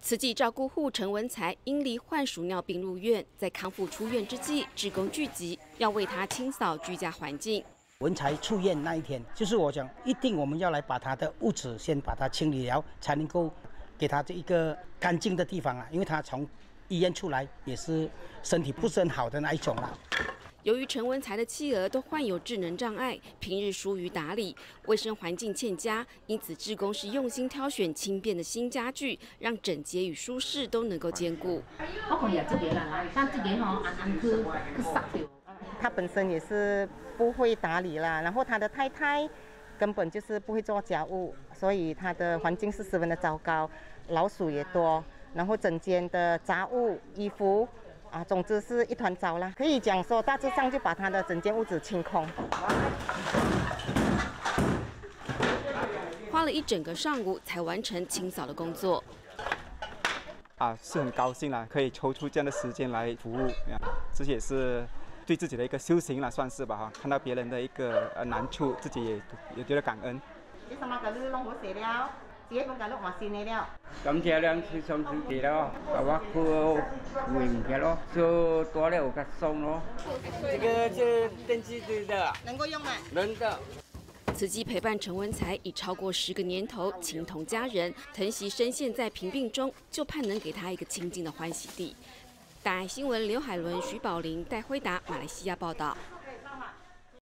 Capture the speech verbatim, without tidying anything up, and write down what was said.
慈济照顾户陈文才因罹患鼠尿病入院，在康复出院之际，志工聚集要为他清扫居家环境。 文才出院那一天，就是我讲，一定我们要来把他的物质先把它清理了，才能够给他这一个干净的地方啊，因为他从医院出来也是身体不是很好的那一种啦。 由于陈文才的妻儿都患有智能障碍，平日疏于打理，卫生环境欠佳，因此志工是用心挑选轻便的新家具，让整洁与舒适都能够兼顾。 他本身也是不会打理啦，然后他的太太根本就是不会做家务，所以他的环境是十分的糟糕，老鼠也多，然后整间的杂物、衣服啊，总之是一团糟啦。可以讲说，大致上就把他的整间屋子清空。 花了一整个上午才完成清扫的工作。 啊，是很高兴啦，可以抽出这样的时间来服务，这也是对自己的一个修行啦，算是吧哈。看到别人的一个呃难处，自己也也觉得感恩。 你什麼嘅你弄好食了，自己本嘅碌話算你了。 咁這樣是上次啲咯，我佢會唔嘅咯，就多了個送咯。這個是電機的， 能夠用嗎？ 能的。 慈济陪伴陈文才已超过十个年头，情同家人。疼惜深陷在贫病中，就盼能给他一个清净的欢喜地。大爱新闻刘海伦、徐宝玲、戴辉达，马来西亚报道。